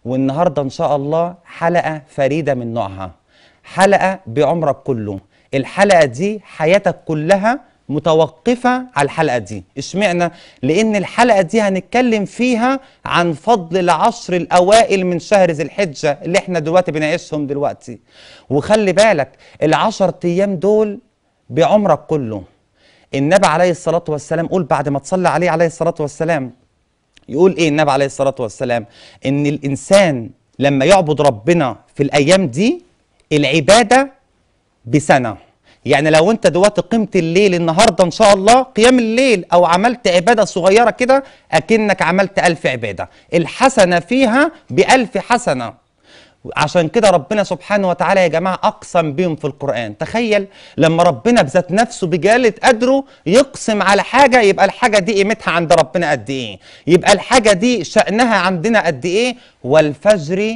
والنهارده ان شاء الله حلقه فريده من نوعها، حلقه بعمرك كله. الحلقه دي حياتك كلها متوقفه على الحلقه دي. اشمعنى؟ لان الحلقه دي هنتكلم فيها عن فضل العشر الاوائل من شهر ذي الحجه اللي احنا دلوقتي بنعيشهم دلوقتي. وخلي بالك ال10 ايام دول بعمرك كله. النبي عليه الصلاه والسلام قول بعد ما تصلي عليه عليه الصلاه والسلام، يقول ايه النبي عليه الصلاة والسلام؟ ان الانسان لما يعبد ربنا في الايام دي العبادة بسنة. يعني لو انت دلوقتي قمت الليل النهاردة ان شاء الله قيام الليل او عملت عبادة صغيرة كده اكنك عملت 1000 عبادة، الحسنة فيها ب1000 حسنة. عشان كده ربنا سبحانه وتعالى يا جماعة أقسم بهم في القرآن. تخيل لما ربنا بذات نفسه بجلالة قدره يقسم على حاجة، يبقى الحاجة دي قيمتها عند ربنا قد إيه؟ يبقى الحاجة دي شأنها عندنا قد إيه؟ والفجر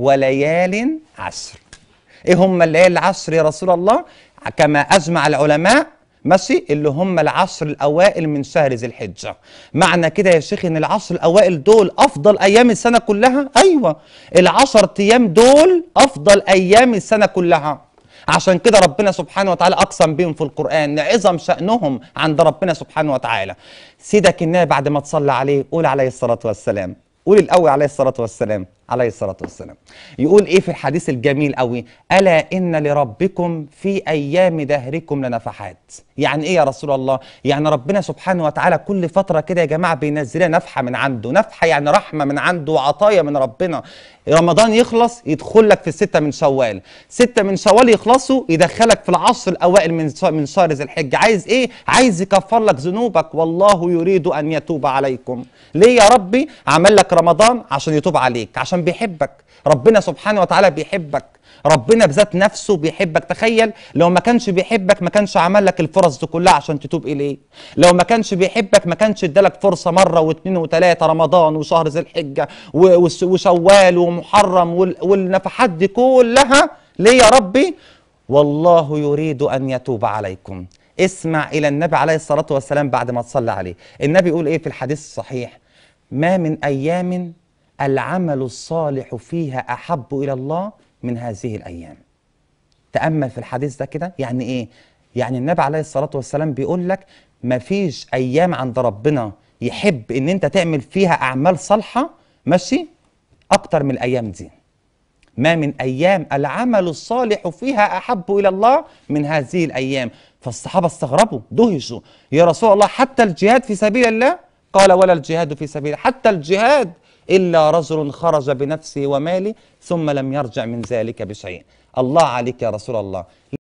وليال عشر. إيه هم الليالي العشر يا رسول الله؟ كما أجمع العلماء ماشي اللي هم العشر الأوائل من شهر ذي الحجة. معنى كده يا شيخ إن العشر الأوائل دول أفضل أيام السنة كلها؟ أيوة، ال10 أيام دول أفضل أيام السنة كلها. عشان كده ربنا سبحانه وتعالى أقسم بهم في القرآن، عظم شأنهم عند ربنا سبحانه وتعالى. سيدك النبي بعد ما تصلى عليه قول عليه الصلاة والسلام، قول الأول عليه الصلاة والسلام عليه الصلاة والسلام. يقول إيه في الحديث الجميل قوي؟ ألا إن لربكم في أيام دهركم لنفحات. يعني إيه يا رسول الله؟ يعني ربنا سبحانه وتعالى كل فترة كده يا جماعة بينزلها نفحة من عنده، نفحة يعني رحمة من عنده وعطايا من ربنا. رمضان يخلص يدخل لك في 6 من شوال، 6 من شوال يخلصوا يدخلك في العشر الأوائل من شهر ذي الحجة. عايز إيه؟ عايز يكفر لك ذنوبك، والله يريد أن يتوب عليكم. ليه يا ربي؟ عمل لك رمضان عشان يتوب عليك، عشان بيحبك. ربنا سبحانه وتعالى بيحبك، ربنا بذات نفسه بيحبك. تخيل لو ما كانش بيحبك ما كانش عمل لك الفرص دي كلها عشان تتوب إليه. لو ما كانش بيحبك ما كانش ادالك فرصة مرة واثنين وثلاثة، رمضان وشهر ذي الحجة وشوال ومحرم والنفحات دي كلها. ليه يا ربي؟ والله يريد أن يتوب عليكم. اسمع إلى النبي عليه الصلاة والسلام بعد ما تصلي عليه. النبي يقول إيه في الحديث الصحيح؟ ما من أيام العمل الصالح فيها أحب إلى الله من هذه الأيام. تأمل في الحديث ده كده. يعني إيه؟ يعني النبي عليه الصلاة والسلام بيقول لك مفيش أيام عند ربنا يحب إن أنت تعمل فيها أعمال صالحة ماشي أكتر من الأيام دي. ما من أيام العمل الصالح فيها أحب إلى الله من هذه الأيام. فالصحابة استغربوا دهشوا، يا رسول الله حتى الجهاد في سبيل الله؟ قال ولا الجهاد في سبيل الله، حتى الجهاد إلا رجل خرج بنفسه وماله ثم لم يرجع من ذلك بشيء. الله عليك يا رسول الله.